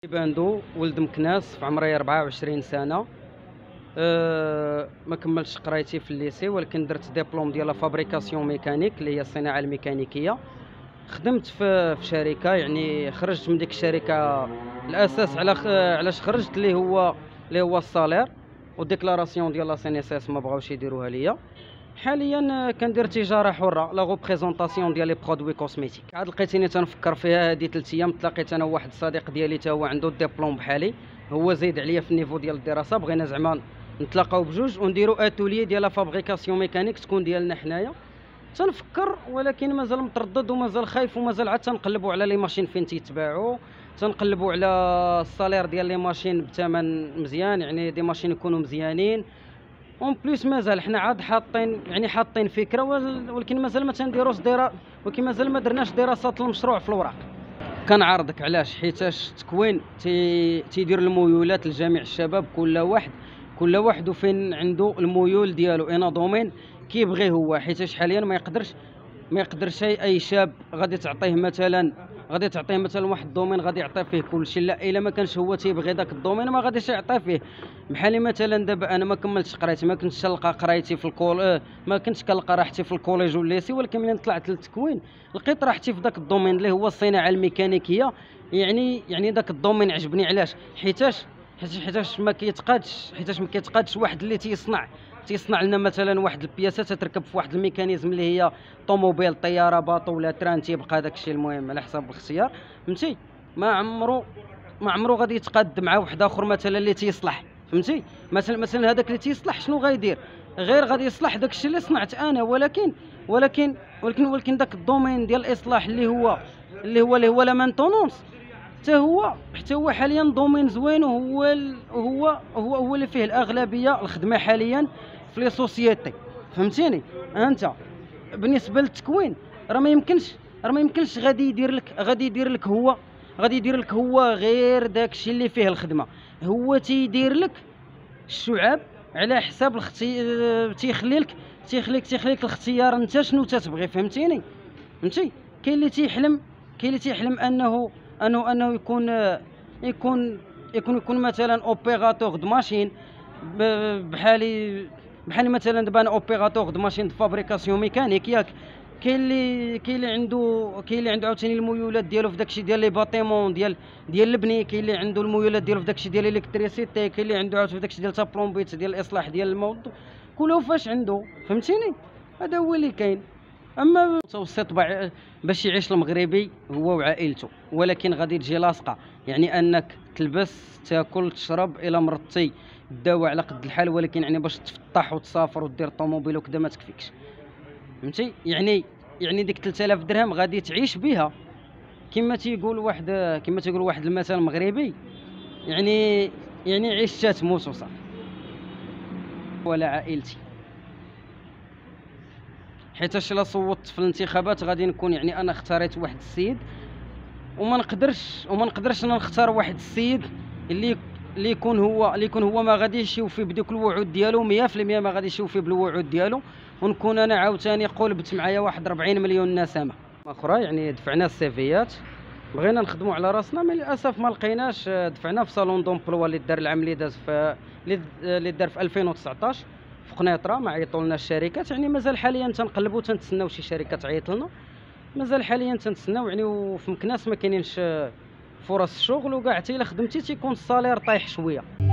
باندو ولد مكناس في عمري 24 سنه. ما كملتش قرايتي في الليسي، ولكن درت ديبلوم ديال لا فابريكاسيون ميكانيك اللي هي الصناعه الميكانيكيه. خدمت في شركه، يعني خرجت من ديك الشركه. الاساس علاش خرجت اللي هو الصالير وديكلاراسيون ديال لا سي ان اس اس ما بغاوش يديروها ليا. حاليا كندير تجاره حره، لا غوبريزونطاسيون ديال لي برودوي كوسميتيك. عاد لقيتيني تنفكر فيها هذه 3 ايام. تلاقيت انا وواحد الصديق ديالي تا هو عنده الدبلوم بحالي، هو زايد عليا في النيفو ديال الدراسه. بغينا زعما نتلاقاو بجوج ونديروا اتولي ديال لا فابريكاسيون ميكانيك تكون ديالنا حنايا. تنفكر ولكن مازال متردد ومازال خايف ومازال عاد تنقلبوا على لي ماشين فين تيتباعوا، تنقلبوا على الصالير ديال لي ماشين بثمن مزيان، يعني دي ماشين يكونوا مزيانين. اون بليس مازال حنا عاد حاطين فكره، ولكن مازال ما تنديروش ولكن مازال ما درناش دراسات المشروع في الوراق. كنعارضك علاش؟ حيتاش التكوين تيدير الميولات لجميع الشباب، كل واحد وفين عنده الميول ديالو. انا دومين كيبغي هو، حيتاش حاليا ما يقدرش اي شاب غادي تعطيه مثلا واحد الدومين غادي يعطي فيه كلشي. لا، الا ما كانش هو تيبغي داك الدومين ما غاديش يعطي فيه. بحال مثلا دابا انا ما كملتش قرايتي، ما كنتش نلقى قرايتي في ما كنتش كنلقى راحتي في الكوليج والليسي، ولكن ملي طلعت للتكوين لقيت راحتي في داك الدومين اللي هو الصناعه الميكانيكيه. يعني داك الدومين عجبني. علاش؟ حيتاش ما كيتقادش واحد اللي تيصنع لنا مثلا واحد البياسات تتركب في واحد الميكانيزم اللي هي طوموبيل، طياره، باطو ولا تران، تيبقى داك الشيء المهم على حسب الاختيار. فهمتي؟ ما عمرو غادي يتقاد مع واحد اخر مثلا اللي تيصلح. فهمتي؟ مثلا هذاك اللي تيصلح شنو غايدير؟ غير غادي يصلح داك الشيء اللي صنعت انا، ولكن داك الدومين ديال الاصلاح اللي هو لا مانتونونس حتى هو حاليا دومين زوين، وهو اللي فيه الاغلبيه الخدمه حاليا في لي سوسيتي. فهمتيني؟ انت بالنسبه للتكوين راه ما يمكنش غادي يدير لك هو غير داكشي اللي فيه الخدمه. هو تيدير لك الشعاب على حساب تيخليك الاختيار انت شنو تتبغي. فهمتي؟ كاين اللي تيحلم انه يكون مثلا اوبيراتور د ماشين، بحال مثلا دابا انا اوبيراتور د ماشين د فابريكاسيون ميكانيك، ياك؟ كاين اللي عنده عاوتاني الميولات ديالو في داكشي ديال لي باتيمون ديال البني، كاين اللي عنده الميولات ديالو في داكشي ديال الالكتريسيتي، كاين اللي عنده عاوتاني في داكشي ديال تابلومبيت ديال الاصلاح ديال الموضوع، كله فاش عنده. فهمتيني؟ هذا هو اللي كاين. اما المتوسط باش يعيش المغربي هو وعائلته، ولكن غادي تجي لاصقه، يعني انك تلبس، تاكل، تشرب، الى مرضتي الدواء على قد الحال، ولكن يعني باش تفطح وتسافر ودير طوموبيل وكذا ما تكفيكش. فهمتي؟ يعني ديك 3000 درهم غادي تعيش بها، كما تيقول واحد المثل مغربي، يعني عيش تموت وصافي. ولا عائلتي، حيتاش الا صوتت في الانتخابات غادي نكون يعني انا اختاريت واحد السيد، وما نقدرش انا نختار واحد السيد اللي يكون هو ما غاديش يوفي بديك الوعود ديالو 100%، ما غاديش يوفي بالوعود ديالو، ونكون انا عاوتاني قلبت معايا واحد 40 مليون نسمه اخرى. يعني دفعنا السيفيات، بغينا نخدموا على راسنا، من للاسف ما لقيناش. دفعنا في صالون دومبلوا اللي دار العام اللي داز اللي دار في 2019 في قنيطره، ما عيطولناش الشركات. يعني مازال حاليا تنقلبوا تنتسناو شي شركه تعيط لنا، مازال حاليا تنتسناو. يعني وفي مكناس ما كاينينش فرص الشغل، وكاع حتى الا خدمتي تيكون الصالير طايح شويه.